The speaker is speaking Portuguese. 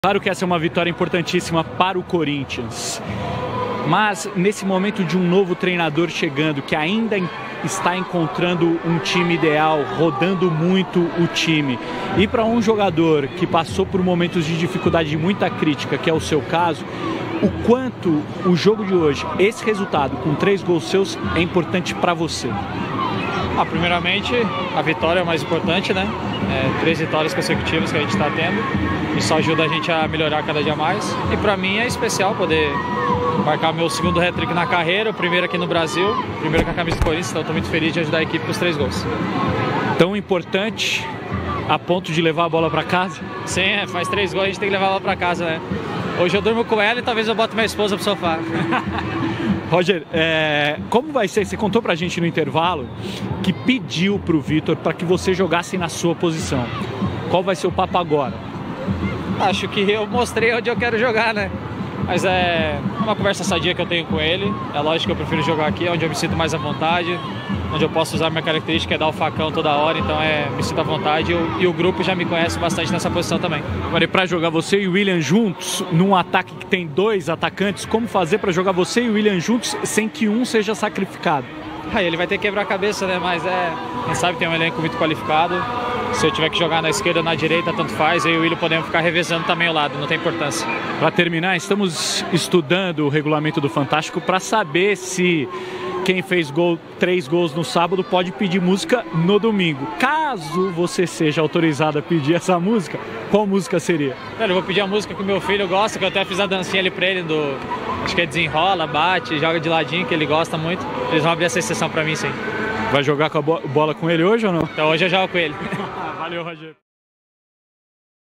Claro que essa é uma vitória importantíssima para o Corinthians, mas nesse momento de um novo treinador chegando, que ainda está encontrando um time ideal, rodando muito o time, e para um jogador que passou por momentos de dificuldade, de muita crítica, que é o seu caso, o quanto o jogo de hoje, esse resultado com 3 gols seus, é importante para você? Primeiramente, a vitória é o mais importante, né? 3 vitórias consecutivas que a gente está tendo. Isso ajuda a gente a melhorar cada dia mais. E para mim é especial poder marcar meu segundo hat-trick na carreira, o primeiro aqui no Brasil, primeiro com a camisa do Corinthians, então estou muito feliz de ajudar a equipe com os 3 gols. Tão importante a ponto de levar a bola para casa? Sim, faz 3 gols, a gente tem que levar ela para casa, né? Hoje eu durmo com ela e talvez eu bote minha esposa pro sofá. Roger, como vai ser? Você contou pra gente no intervalo que pediu pro Vitor para que você jogasse na sua posição. Qual vai ser o papo agora? Acho que eu mostrei onde eu quero jogar, né? Mas é uma conversa sadia que eu tenho com ele. É lógico que eu prefiro jogar aqui, onde eu me sinto mais à vontade, onde eu posso usar minha característica, é dar o facão toda hora, então me sinto à vontade e o grupo já me conhece bastante nessa posição também. Agora, e para jogar você e o William juntos, num ataque que tem 2 atacantes, como fazer para jogar você e o William juntos sem que um seja sacrificado? Aí ele vai ter que quebrar a cabeça, né? Mas quem sabe tem um elenco muito qualificado. Se eu tiver que jogar na esquerda ou na direita, tanto faz. Eu e o William podemos ficar revezando também o lado, não tem importância. Para terminar, estamos estudando o regulamento do Fantástico para saber se quem fez 3 gols no sábado pode pedir música no domingo. Caso você seja autorizado a pedir essa música, qual música seria? Eu vou pedir a música que o meu filho gosta, que eu até fiz a dancinha ali pra ele, acho que é desenrola, bate, joga de ladinho, que ele gosta muito. Eles vão abrir essa exceção pra mim, sim. Vai jogar com a bola com ele hoje ou não? Então hoje eu jogo com ele. Valeu, Roger.